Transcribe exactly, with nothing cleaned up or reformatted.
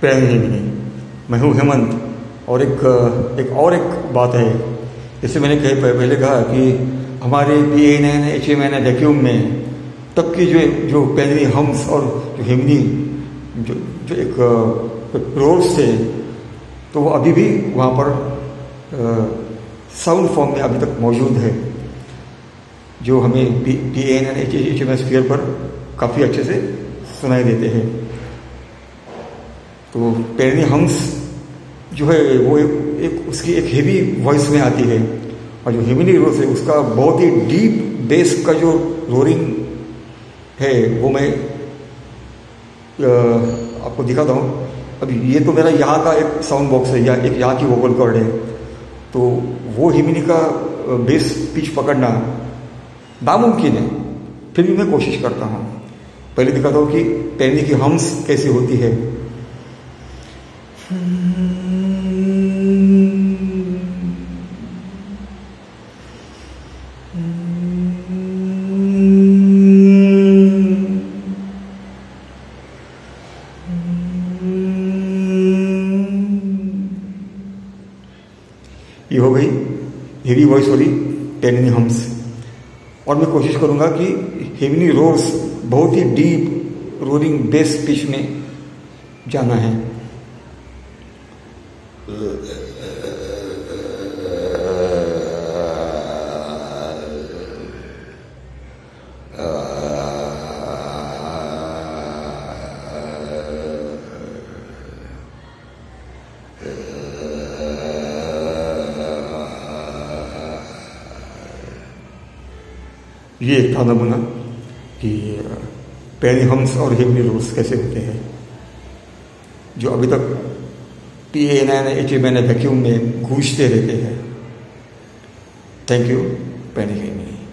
प्रेम ही नहीं। मैं हूँ हेमंत। और एक एक और एक बात है, जैसे मैंने कह पहले कहा कि हमारे P N N H M N vacuum में तब की जो जो पैदनी हम्स और जो हिमनी जो जो एक रोल्स थे, तो वो अभी भी वहाँ पर साउंड फॉर्म में अभी तक मौजूद है, जो हमें P P N N H H M sphere पर काफ़ी अच्छे से सुनाई देते हैं। तो पैदनी हम्स जो है वो एक, एक उसकी एक हेवी वॉइस में आती है, और जो हिमनी रोल्स है उसका बहुत ही डीप बेस का जो रोरिंग है वो मैं आ, आपको दिखाता हूँ। अभी ये तो मेरा यहाँ का एक साउंड बॉक्स है, या एक यहाँ की वोकल कॉर्ड है, तो वो हिमनी का बेस पिच पकड़ना नामुमकिन है, फिर भी मैं कोशिश करता हूँ। पहले दिखाता हूँ कि पैदनी की हम्स कैसी होती है। ये हो गई हेवी वॉइस वाली पैदनी हम्स। और मैं कोशिश करूंगा कि हेवनी रोर्स बहुत ही डीप रोरिंग बेस पिच में जाना है। ये एक था नमूना कि पैदनी हम्स और हेवनी रोल्स कैसे होते हैं, जो अभी तक P N N H M N vacuum में गूंजते रहते हैं। थैंक यू पैदनी हेवनी।